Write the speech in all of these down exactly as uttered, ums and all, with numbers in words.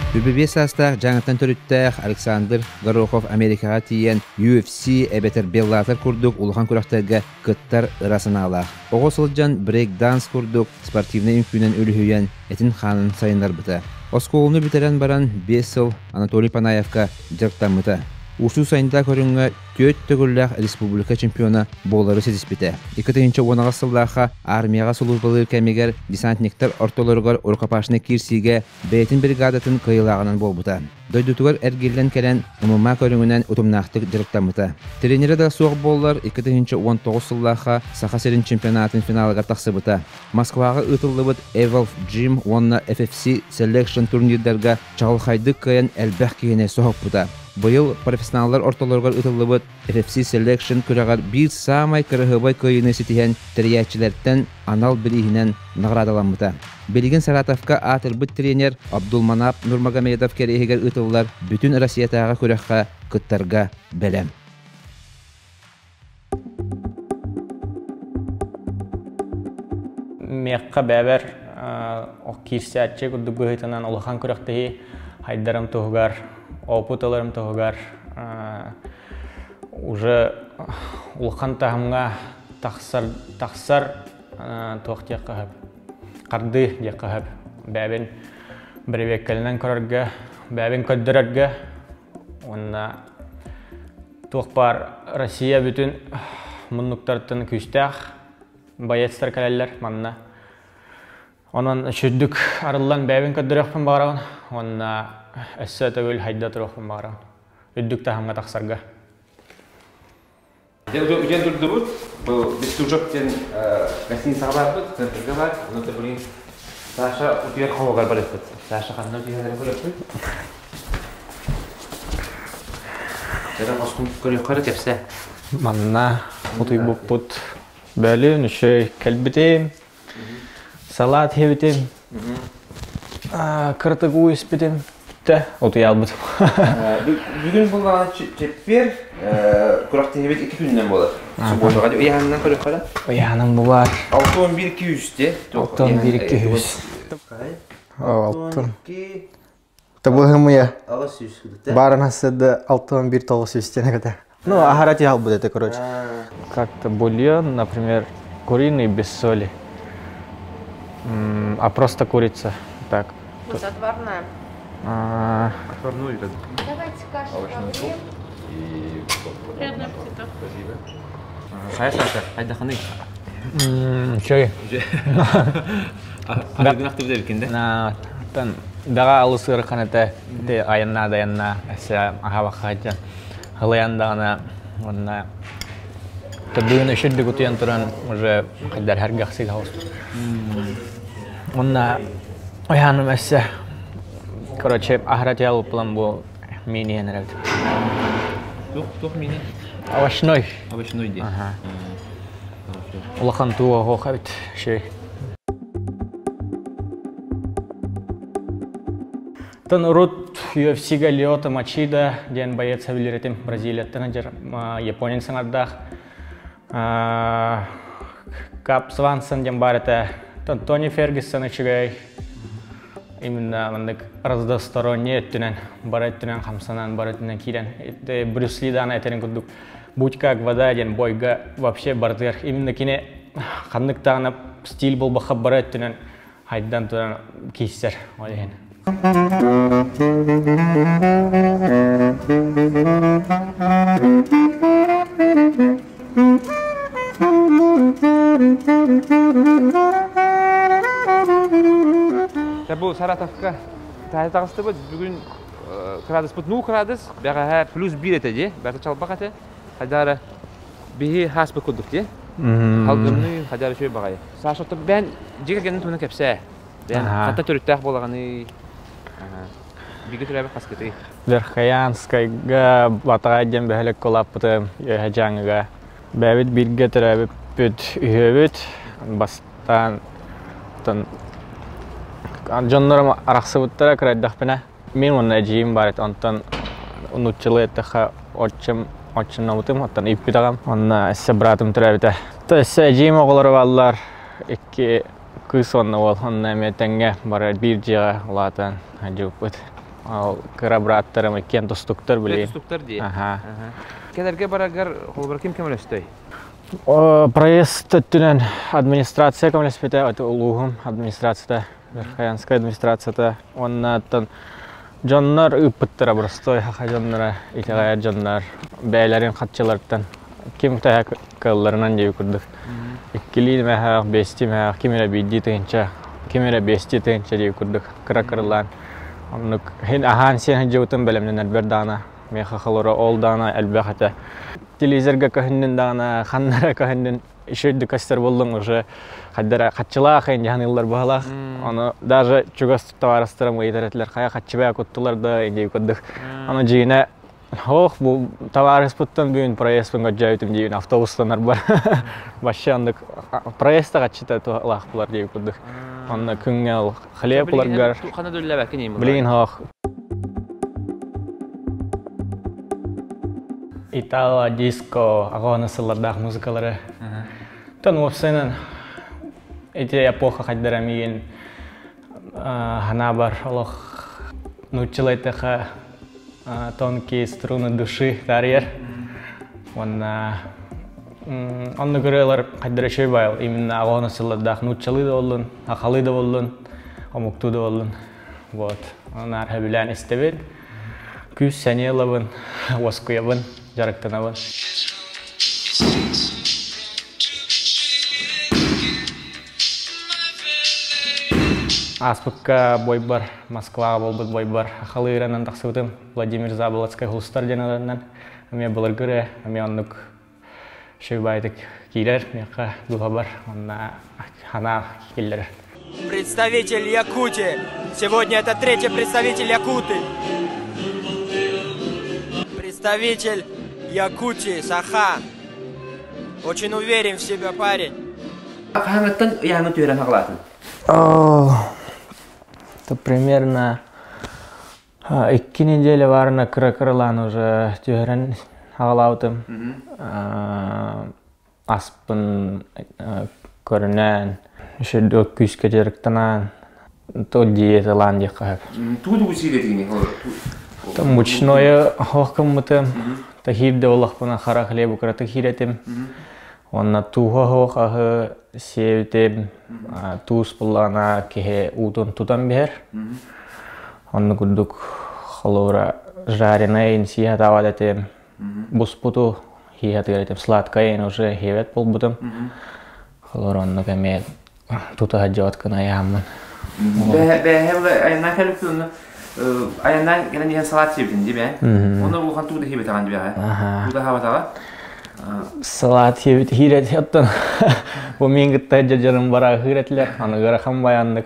Үбебес астақ жаңытан төріттәқ Александр Горохов Америкаға тиен ю эф си әбетер беллатыр күрдік улхан күрақтарға кыттар ырасына алақ. Оғы сылджан брейк-данс күрдік спортивный үмкінен өліхүйен әтін қанын сайынлар бұта. Осколыны бітерен баран бес сыл Анатолий Панаевка жырқтамыта. Ушу сайында көріңі төт төгілләқ республика чемпиона болары сетіспеті. Екітігінші онаға сыллаға армияға сұлызбалы кәмегер десантниктер ортолырғар орқапашыны кирсиге бәйтін бригадатын кайылағынан болбыта. Дойдутугар әргелден кәрен ұмыма көріңінен ұтымнақтық жырықтамыта. Тренері да соқ боллар екітігінші он тоғыз сыллаға сақа серін чемпионатын финалыға тақсыбыта. Москваға ұтылыбыт Evolve Gym онна эф эф си Selection турнирдерға чағылқайдық кайын әлбәқ кейіне соғып бұта. Быйыл профессионаллар ортолоргар ұтылыбыт эф эф си Selection күрәгар бір самай кырыһыбай көйіні сетихен тәриячілерден анал білігінен нағырадаланмыта. Белеген Саратовка атырбыт тренер Абдулманап Нурмагомедов керегер ұтылылар бүтін Россиятаға көрәққа күттарға бәлем. Меққа бәбір кирсиятчы күдді бұғытынан ұлыған көрәқтігі хайдарым тұғығар, опыталарым тұғығар, уже ұлыған тағымға тақсар тұғық тек қағып. Қарды дек қағып, бәбін бірвеккілінен көрерге, бәбін көддірерге. Онна тұқ бар Россия бүтін мұннықтардың күстәқ, байетстер кәлелер манна. Онын үшірдік арылан бәбін көддірекпін бағырауын, онна әсі төгіл хайда тұрықпын бағырауын. Үддік тағымға тақсарға. Үден тұрды бұд, бұл бестужоптен гостиницаға бар бұд, центрге бар, оны да бұлін Саша ұтығар қауығар бар өтпід. Саша қанына ұтығар бар өтпід. Жадам осқын көрек қары кәпсі. Манна ұтығы бұп бұд. Бәлі нүші кәлбітем, салат хевітем, кыртық ұйыс бітем. Оту ялбыт. Бүгін болған чеппер күрақты хебет екі күннен болады. Субботаға де ұяғынан көрек қара? Ұяғынан бұлар. алты он бір екі жүз де? алты он бір екі жүз. алты он екі. Табылғымыя. алты жүз. Барын асыды алты он бір тоғыз жүз тені кәді. Ну, ахарат ялбыт это, короче. Как-то бульон, например, куриный без соли. А просто курица. Так. Вот отварная. Отварную или? Давайте кашу пробуем. И... Приятного аппетита. Спасибо. Хай, Саша, айда ханы. Чой? Агыргынақты бүдер екен, да? Даға алысы ұрыққанаты айынна дайынна әсі аға баққайты. Ғылаяндағына онына бұйын үшірді күтіен тұран уже қайдар әргіқсig ауыз. Онына ойаным әсі короче, ахрат ялу план был мини нравится. Тух, тух мини. Овощной. Овощной день. Ага. Улахан туа хохавит шей. Тан рут ю эф си-га Лиота Мачида, ден боец хавилеретим Бразилия, танадер Японин санардах. Кап Свансон ден барета, тан Тони Фергюсон ичигай. Именно мандык разносторонне өттінен, бар өттінен қамсанан, бар өттінен кейден. Брюс Ли дана әтерін күрдік. Будь как вода ден бойға вообще бардығар. Именно кене қандық тағына стиль бол баққа бар өттінен хайдан тұран кейсер. Бұл Саратовқа тәйі тағысты бұд, бүгін қырадыс бұд, ну қырадыс, бәға плюс бір еті де, бәға чалбақ әті, қадары бейі хас бұд күдік де, қалғымны қадары шөй бағай. Сашоқты бән жекергенің туына кәпсә, бән қатта түріттәқ болағаны, бігі түрәбі қас кеті. Верхаянскайға батаға ден бәхілік қолап бұтым, өйі жаңыға. Бәбіт бірге түрәбі бүт үйебіт, бастан Джоннорым арақсы бұттыра кірайдақ біне. Мен оны әжейім бар ет, онтан ұнутчылы әттіға отчым, отчым намытым, оттан үйіп бітағам. Онына әсі бұратым түрә біті. Әсі әжейім оғылары балылар, екі күс онына ол, онына әметенге бар бір жиға ұлатан әжейіп бұт. Ал кырабраттарым кен тустуктар биле. Тустуктар ди. Аха. Кедерге барагар холбар ким кемелестэй? Проезд төттүнен администрация кемелеспете, аты улугум администрацияда, Верхоянская администрацияда. Оннан жоннар ыппыттыра простой хаха жоннара, итегая жоннар, бәйләрен хатчылардан ким тая кылларынан жей күрдүк. Иккилин мәһә, бести мәһә, кимере бидди тенча, кимере бести тенча жей күрдүк. Кыракырлан. Оннук хин ахан сен жеутын белемнен бердана, меха халора олдана әлбәхәтә. Телевизорга каһиннен дана, ханнара каһиннен ишөйдү кастер булдың уже. Хаддара хатчыла хәйин җаныллар баһалах. Аны даже чугас товарыстырым ыйдыратлар, кая хатчыбай коттылар да инде күрдүк. Аны җыйна ох бу товарыс буттан бүген проездын гөҗәйтим җыйын автобустан бар. Башчандык проездга чита тулах булар дип күрдүк. Аны күнгә хлеб буларга. Хана дөлләбә кенем. Блин хох. Итала диско агонысылардагы музыкалары. Тон опсенен эти эпоха хаддарамиен хана бар Аллах научил этих тонкие струны души тарьер. Он он говорил хаддарашей байл именно агонысылардагы научилы да болдун, ахалы да болдун, амукту да болдун. Вот. Он архабилан истебет. Күз сәнелабын, воскуябын, жарыктанабын. Аспыкка бой бар, Москвага болбут бой бар. Ахалы иранан тақсыбытым, Владимир Заболоцкай хулстар жанадарынан. Аме болар көрі, аме оннук шөйбайтык кейлер, меқа дуға бар, онна хана келдер. Представитель Якутии. Сегодня это третий представитель Якуты. Представитель Якутии, Саха. Очень уверен в себя парень. Хангаттан яны төйрән хаглатын. Это примерно икки неделя варна кыракырлан уже төйрән хаглаутым. Аспын көрінен. Еще до күйске жеріктанан, то диеталан декап. Туду усилетini. Там мучное хохкаммытым, тахибде олахпына хара хлебу краты хиретим. Онна туха хохахы севтем, туз пулана кехе утун тутан бер. Онна курдук халора жареный сият авадетем, буспуту хият геретем, сладкаен уже хевет полбутым. Халора онна кемет. Тут аджот кана яман. Бе бе хевле айна келптун. Айна генен ян салат севдин дибе. Оны бу ханту да хебе таган дибе. Туда хава тага. Салат хебе хирет яттан. Бу мингит таҗҗарым бара хиретлер. Аны гара хам баяндык.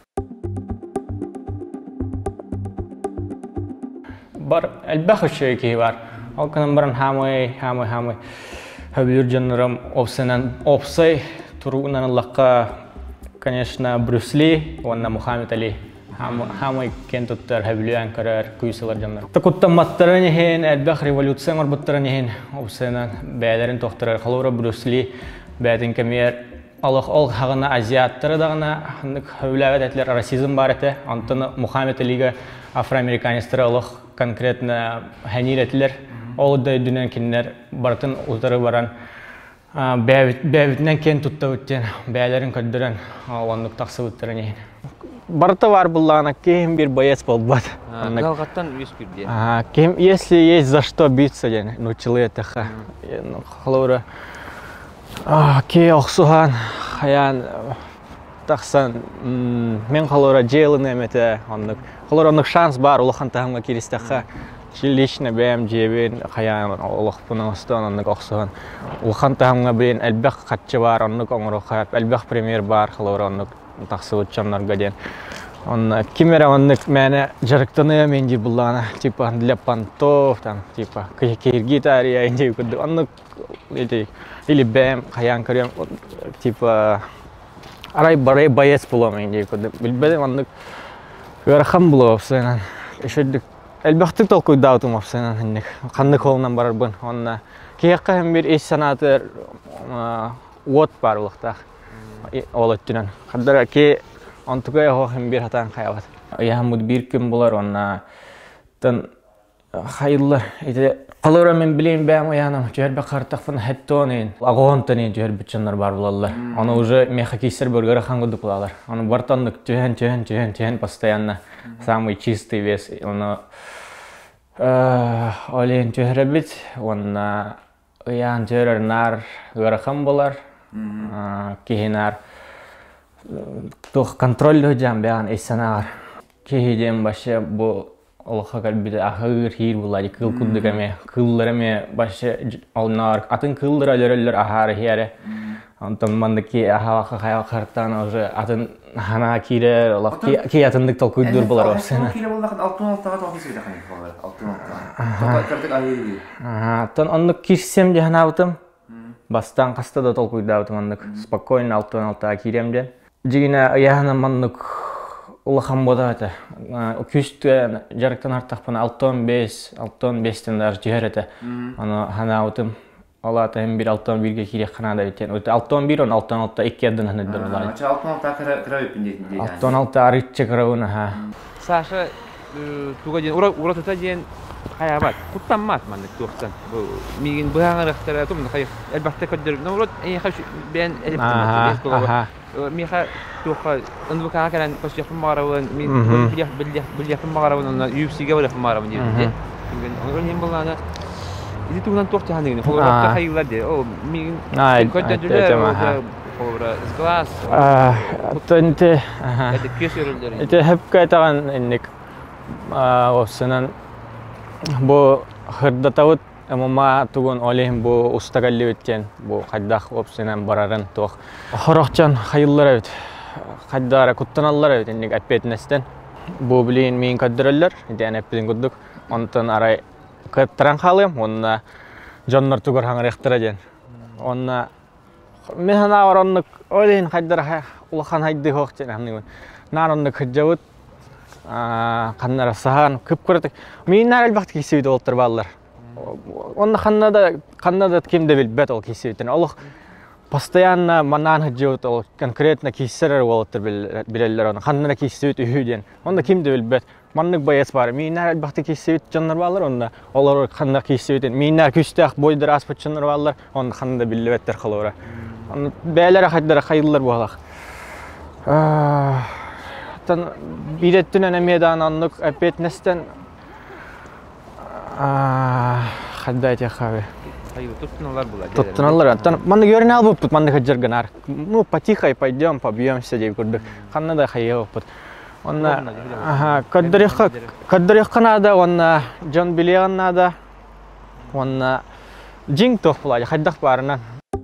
Бар албахы шейки бар. Ал канан баран хамай хамай хамай. Хабир җаннарым опсенан опсай турунан Аллахка. Конечно, Брюс Ли, он на Мухаммед Али. Хамай кентуттар хабилуян карар күйсалар жандар. Такутта маттараны хен, әлбәх революцияң арбаттараны хен. Опсенан бәйләрен тоқтырар. Халура Брюс Ли бәйтін кемер. Аллах ол хағына азиаттары дағына хабилуян әтлер расизм бар әті. Антыны Мухаммед Алиға афроамериканистары Аллах конкретно хәнир әтлер. Ол да дүнен кенлер бартын ұздары баран. Бәбитнен кен тутта өттен, бәлерін көддірін, оңдық тақсы өттірін ең. Барыта бар бұллағына кем бір боец болбад. Галғаттан өз күрде? Если есть за что биться, научилы әтіға. Қалуыры, кей оқсуған, қаян тақсан, мен қалуыры жейлін әметі, қалуыры оңдық шанс бар, ұлыған тағымға керістіға. Лично бәм жебен қаян олық бұның ұстан оннық оқсуған. Улхан тағымға бен әлбәқ қатчы бар, оннық оңыры қап, әлбәқ премьер бар, қалуыр оннық тақсы өтчанларға ден. Кемері оннық мәні жарықтаны мен де бұллағына, типа для пантов, типа киргитария, енде өкірді. Оннық, или бәм қаян көрем, типа арай барай байец бұлам енде өкірді. Білбәдім оннық өріқан бұлы өпсайынан. Әлбәқті толкуй даутым апсайнан хіннік. Қанды қолынан барар бұн. Онына кейққа hem bir eş sanatı от бар ұлықтақ. Ол өттінен. Қаддара кей онтуға hem bir hatan қаябат. Яғымуд бір күн болар. Онына Тан хайыллар ите қалыра мен билейм бәм оянам жөрбе қартақфын хэттонин агонтанин жөрбе чаннар бар булалар. Аны уже меха кисер бөргөрө хангыдык булалар. Аны бартандык төн төн төн төн постоянно самый чистый вес. Аны олен жөрбит, онна оян жөрөр нар гөрөхөн булар. Кихинар тух контроллу жам бән эсанар. Кихидем башы бу Аллаха калбиде ахыр хир булады кыл куддыгаме кыллараме башы алнар атын кылдыра лөрөллөр ахары хире антон мандыки ахака хая картан уже атын хана кире Аллах ки атындык тол куддур булар барсына кире булдакын алтын алтыга тоқсы да каны булар алтын алтыга картык ай ага тон андык кирсем де ханабытым бастан каста да тол куддабытым андык спокойно алтын алтыга киремден жигине яхана мандык Улахан бода это. Күстө жарыктан артакпын алтын беш, алтын бештен дар жигерете. Аны хана утым алата эми бир алтын бирге кирек канада битен. Өтө алтын бир он алтын алты эки адын ханадыр алай. Ача алтын алты кыра өпүн дейт дейт. Алтын алты арыччы кырауна ха. Саша туга ден ура ура тута ден хаябат. Куттаммат мандык туктан. Бу мигин быгаңырыктар тум хай элбатта кадыр. Нурот эми хаш бен элбатта. Миха туха андык акаран пас яфын маравын мен билях билях билях маравын ю эф си ге билях маравын дейт. Аны нем булганы. Иди туган тохта ханыгын. Фолорта хайылар де. О мигин көттөдүлөр. Фолора класс. А, төнте. Это кесөрөлдөр. Это хеп кайтаган инник. А, осынан бу хырдатавыт Амма тугун олем бу устагалли өттен бу кайдах опсенен барарын тох. Хорохчан хайыллар өт. Кайдара куттаналлар өт инник аппетнестен. Бу билин мен каддыраллар, ден аппетин гуддук. Онтон арай каттаран халым, онна жоннор тугар хаңырыктыра ден. Онна мен хана ороннук олен кайдара улахан хайды хохчен хамнын. Наронны кыжжабыт. А каннара сахан көп көрөтүк. Мен нар албакты кесиби олтур баллар. Он ханнада ханнада кимде билбет ол кисетин. Аллах постоянно манан хаджот ол конкретно киссерер болоттур билелер оны. Ханнада кисет үйден. Онда кимде билбет. Маннык баяс бар. Минар албакты кисет жаннар балар онда. Олар ханнада кисетин. Минар күстак бойдыр аспыт жаннар балар. Онда ханнада билбеттер калора. Оны бәйләре хаддара хайыллар булак. А тан бидеттен эмедан аннык апетнестен А, хаддайт я хаве. Хайыл туттуналар булат. Туттуналар. Тан маны көрүнө албыппыт, маны хаджырганар. Ну, потихо пойдем, побьемся деп көрдүк. Каннада хайылыппыт. Онна, ага, каддырыхка, каддырыхканада, онна жон билеганада, онна жиң тох булат, хаддак барынан.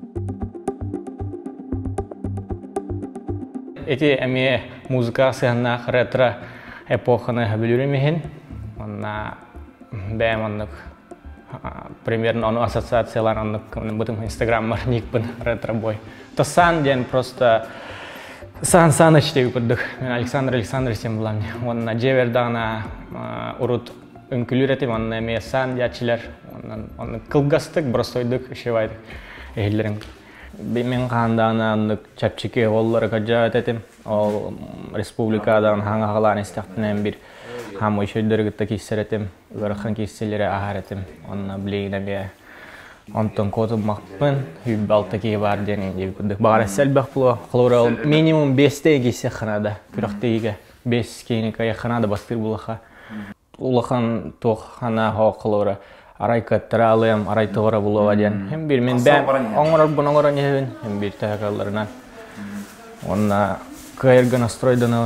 Эти эми музыка сыгана ретро эпоханы билүрүмехин. Онна бәм аннык примерно он ассоциациялар аннык бутым инстаграм марникпын ретро-бой. То сан ден просто сан саныч деп көрдүк. Мен Александр Александрович сен булам. Онна жевердана урут үнкүлүретим онна эме сан дячилер. Оннан онны кылгастык бростойдук ишебайдык. Эхлерим мен кандана аннык чапчике оллары кажат этим. Ол республикадан хаңагалар инстактын бир Хам еще дорогота киссеретим, горхан кисселере ахаретим, он блейнаме, он тон коту макпен, юбал такие вардени, юбдых бара сельбах пло, хлорал минимум бесте киссе ханада, пирохтеиге, без киника я ханада бастыр булаха, улахан тох хана хо хлора, арайка тралем, арай тора булаваден, хем бир мен бэм, онгорор боногора нехвен, хем бир тахакаларынан, он на каирга настройдана.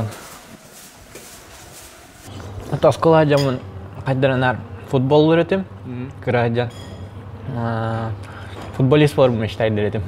Тоскола жамын кайдаранар футбол өретим, кыраджан. Футболист болуп мечтайды өретим.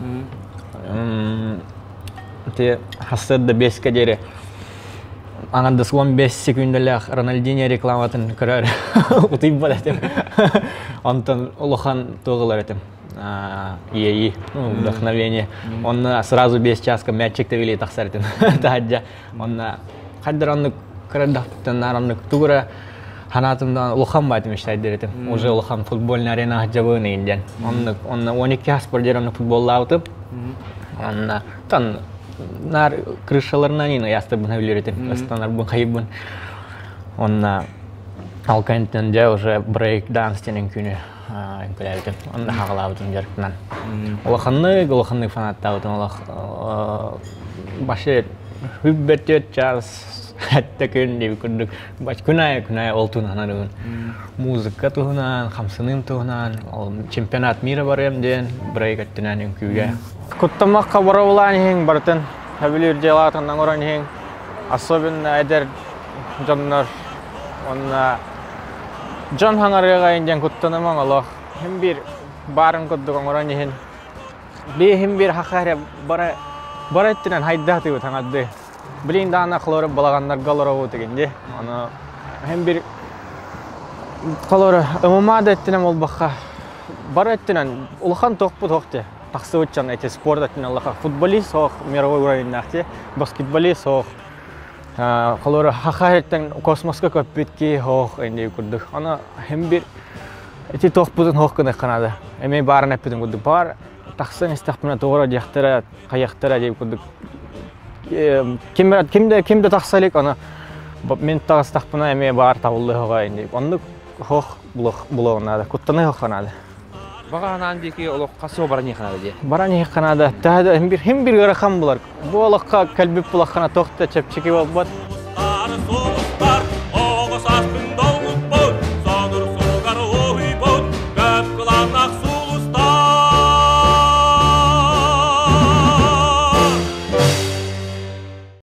Те хасырда беш кадере. Аңанда он беш секундалак Рональдиньо рекламатын кырар. Утуп болатым. Антон улахан тогылар этим. И вдохновение. Он сразу без часка мячик тевили таксартын. Таджа. Он кайдаранны Крадахтан нараннык тугра ханатымдан улхан байтым иштайды этим. Уже улхан футбольный арена жабыны инден. Онны онны он эки аспор жеремни футболла аутып. Онна тан нар крышаларынан ин ястыбын билер этим. Астанар бун хайбын. Онна Алкантен же уже брейк данс тенен күнү инкелерден. Анда хагалабытын жарыктан. Улаханны, улаханны фанаттабытын улах башы хүббеттет час хаттакын деп күндүк. Баш күнай күнай олтунан музыка туһунан, хамсынын туһунан, чемпионат мира бар эмден брейк аттынан күгө. Куттамакка барабылан бартын. Хабилер желатынан оран хең. Особенно эдер жаннар онна John hangarega indian kuttana mangalo himbir baran koddu ngorani hin be himbir hakare bara barattinan haydati utangadde bilin dana klora balaganlar galoro tegende ana himbir klora umumada ettinan ol bakka barattinan ulхан токпу токте таксыбычан эти спорттан аллаха футболист ох мировой уровень нахте баскетболист ох Колор хахареттен космоска көппетки хох энди курдук. Ана хембир эти тохпузун хоккына канада. Эме барын эппедин курдук бар. Таксын истахпына тоора жактара, каяктара деп курдук. Кимде кимде кимде таксалык ана мен тагыстахпына эме бар табылды хога энди. Ондук хох булох булогнада. Куттаны хоханада. Баганан дики олох касо барани ханада де. Барани ханада. Тахда хембир хембир гарахам булар. Бу олохка калбип булахана тохта чепчики болбот.